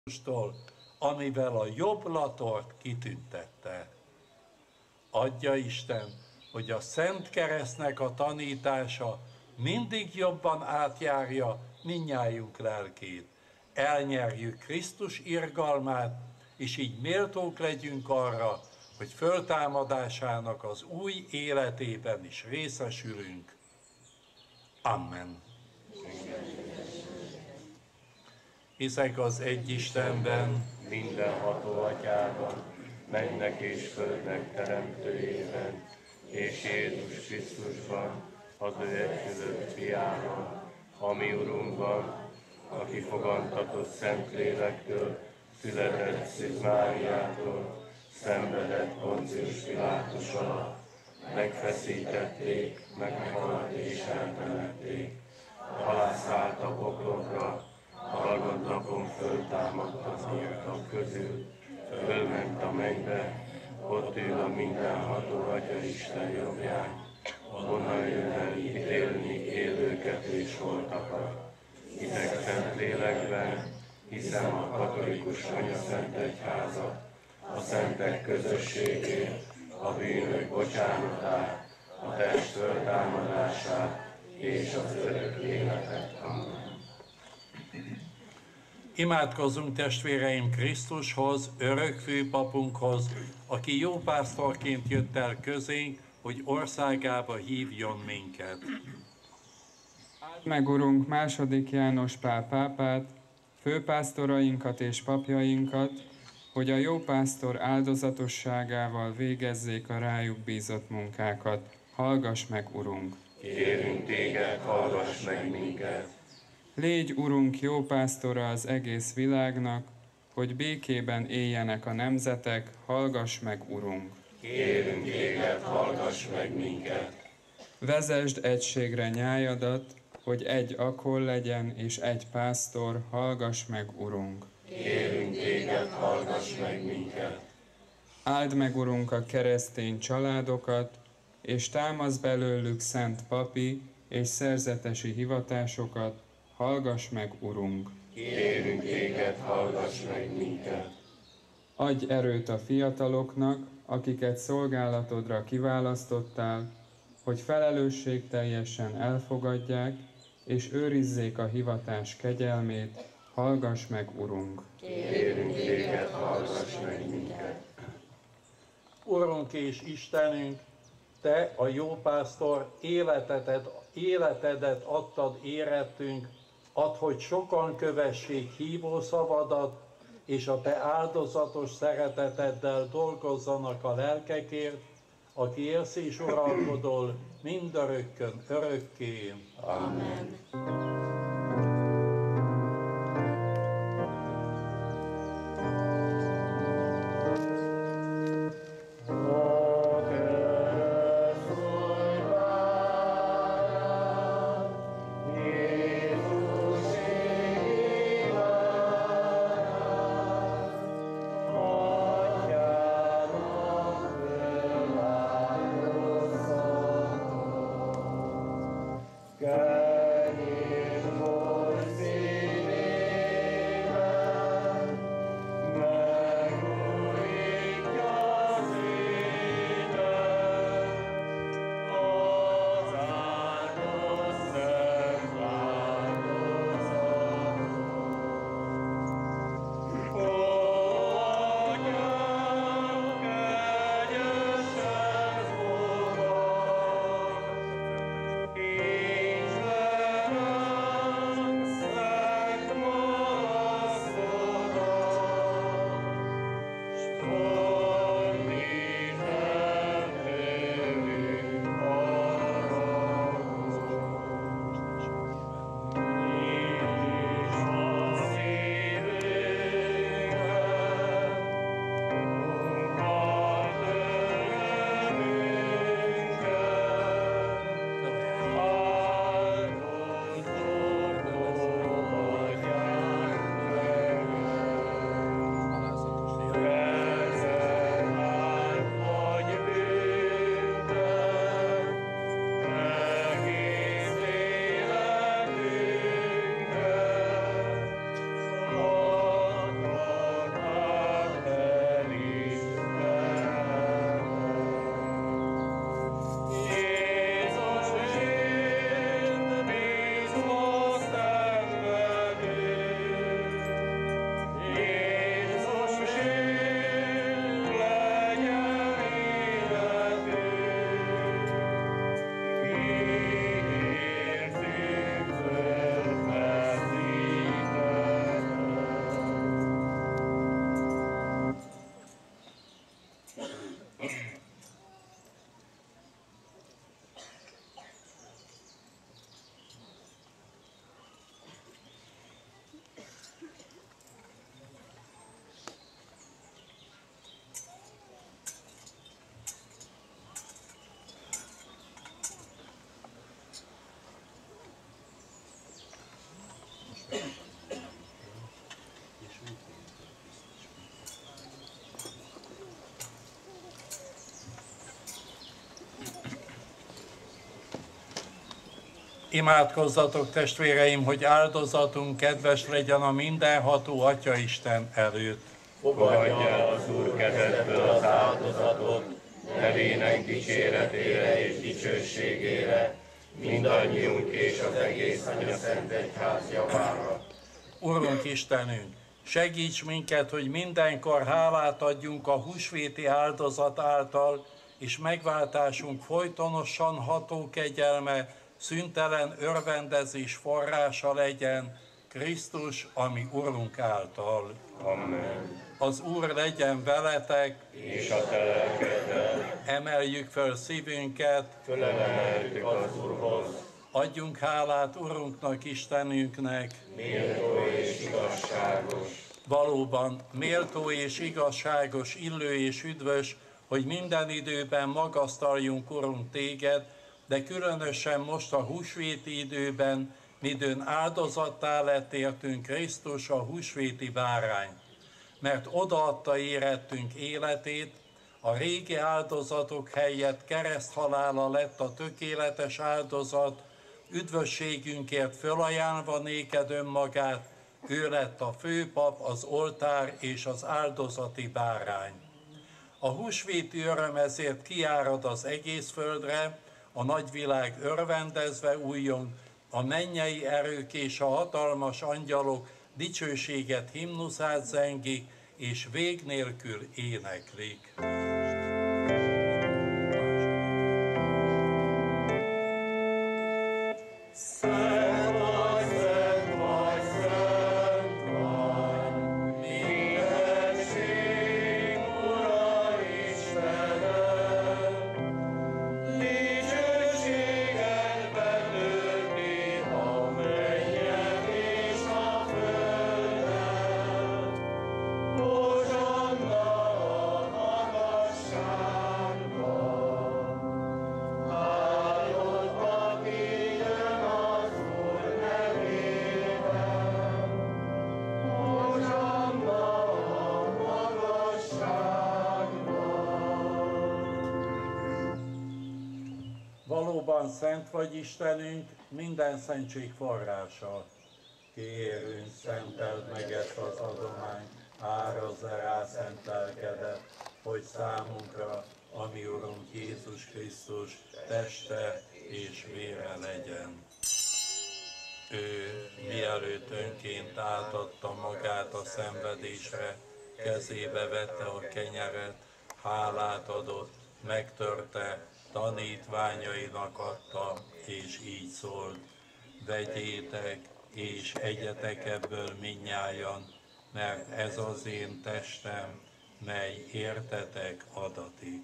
Krisztustól, amivel a jobblatort kitüntette. Adja Isten, hogy a Szent Keresztnek a tanítása mindig jobban átjárja mindnyájunk lelkét. Elnyerjük Krisztus irgalmát, és így méltók legyünk arra, hogy föltámadásának az új életében is részesülünk. Amen. Hiszek az egy Istenben, mindenható Atyában, mennek és földnek teremtőjében, és Jézus Krisztusban, az ő egyszülött fiában, a mi Urunkban, aki fogantatott Szentlélektől, született Szűz Máriától, szenvedett Poncius Pilátus alatt, megfeszítették, meghalt és eltemették, halászállt a poklokra, harmadnapon föltámadt az írtak közül, fölment a mennybe, ott ül a mindenható Atya Isten jobbján, onnan jön el ítélni élőket és holtakat. Hiszek Szentlélekben, hiszem a katolikus Anyaszent Egyházat, a szentek közösségét, a bűnök bocsánatát, a test föltámadását és az örök életet. Amen. Imádkozzunk testvéreim Krisztushoz, örök főpapunkhoz, aki jó pásztorként jött el közénk, hogy országába hívjon minket. Áld meg, Urunk, II. János Pál pápát, főpásztorainkat és papjainkat, hogy a jó pásztor áldozatosságával végezzék a rájuk bízott munkákat. Hallgass meg, Urunk! Kérünk téged, hallgass meg minket! Légy, Urunk, jó pásztora az egész világnak, hogy békében éljenek a nemzetek, hallgass meg, Urunk! Kérünk téged, hallgass meg minket! Vezesd egységre nyájadat, hogy egy akol legyen és egy pásztor, hallgass meg, Urunk! Kérünk téged, hallgass meg minket! Áld meg, Urunk, a keresztény családokat, és támaszd belőlük szent papi és szerzetesi hivatásokat, hallgass meg, Urunk! Kérünk téged, hallgass meg minket! Adj erőt a fiataloknak, akiket szolgálatodra kiválasztottál, hogy felelősségteljesen elfogadják, és őrizzék a hivatás kegyelmét, hallgass meg, Urunk! Kérünk téged, hallgass meg minket! Urunk és Istenünk, Te, a jó pásztor, életedet adtad érettünk, add, hogy sokan kövessék hívó szavadat, és a Te áldozatos szereteteddel dolgozzanak a lelkekért, aki élsz és uralkodol mindörökkön örökké. Amen. Könyörülj! Imádkozzatok, testvéreim, hogy áldozatunk kedves legyen a mindenható Atyaisten előtt. Fogadja el az Úr kezedből az áldozatot, nevének dicséretére és dicsőségére, mindannyiunk és az egész Anyaszent Egyház javára. Urunk Istenünk, segíts minket, hogy mindenkor hálát adjunk a húsvéti áldozat által, és megváltásunk folytonosan ható kegyelme, szüntelen örvendezés forrása legyen, Krisztus, ami Urunk által. Amen. Az Úr legyen veletek, És a te lelkeddel, emeljük föl szívünket, fölemeltük az Úrhoz, adjunk hálát Urunknak, Istenünknek. méltó és igazságos. Valóban méltó és igazságos, illő és üdvös, hogy minden időben magasztaljunk, Urunk, téged, de különösen most a húsvéti időben, midőn áldozattá lett értünk Krisztus, a húsvéti bárány. Mert odaadta érettünk életét, a régi áldozatok helyett kereszthalála lett a tökéletes áldozat, üdvösségünkért fölajánlva néked önmagát, ő lett a főpap, az oltár és az áldozati bárány. A húsvéti öröm ezért kiárad az egész földre, a nagyvilág örvendezve újjong, a mennyei erők és a hatalmas angyalok dicsőséget himnuszát zengik, és vég nélkül éneklik. Valóban szent vagy Istenünk, minden szentség forrása. Kérünk, szenteld meg ezt az adományt, árazza rá szent lelkedet, hogy számunkra, ami Urunk Jézus Krisztus teste és vére legyen. Ő, mielőtt önként átadta magát a szenvedésre, kezébe vette a kenyeret, hálát adott, megtörte, tanítványainak adta, és így szólt: vegyétek, és egyetek ebből mindnyájan, mert ez az én testem, mely értetek adatik.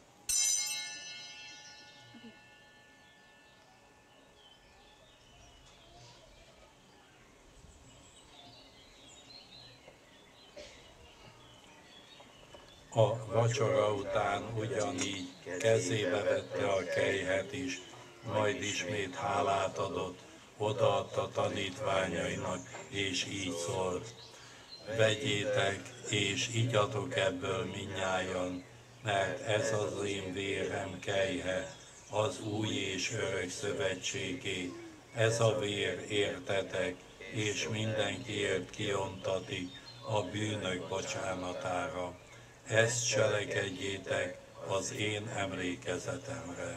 A vacsora után ugyanígy kezébe vette a kelyhet is, majd ismét hálát adott, odaadta tanítványainak, és így szólt: vegyétek, és igyatok ebből mindnyájan, mert ez az én vérem kelyhe, az új és örök szövetségé. Ez a vér értetek, és mindenkiért kiontatik a bűnök bocsánatára. Ezt cselekedjétek az én emlékezetemre.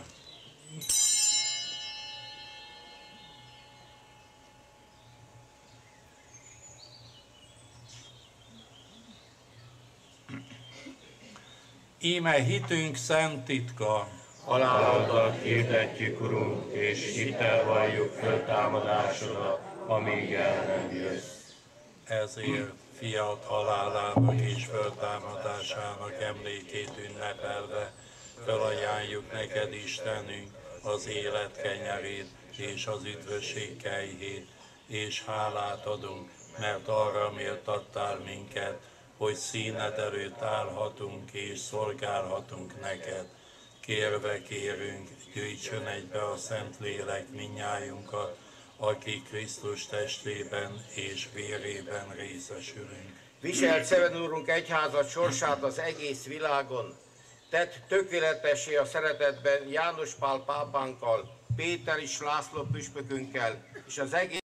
Íme hitünk szent titka. Halálodat hirdetjük, Urunk, és hittel valljuk föltámadásodat, amíg el nem jössz. Ezért fiat halálának és föltámadásának emlékét ünnepelve fölajánljuk neked, Istenünk, az élet kenyerét és az üdvösség kejhét, és hálát adunk, mert arra méltattál minket, hogy színed előtt állhatunk és szolgálhatunk neked. Kérve kérünk, gyűjtsön egybe a Szentlélek minnyájunkat, aki Krisztus testében és vérében részesülünk. Viselt Szent Úrunk egyházat sorsát az egész világon. Tedd tökéletessé a szeretetben János Pál pápánkkal, Péter és László püspökünkkel, és az egész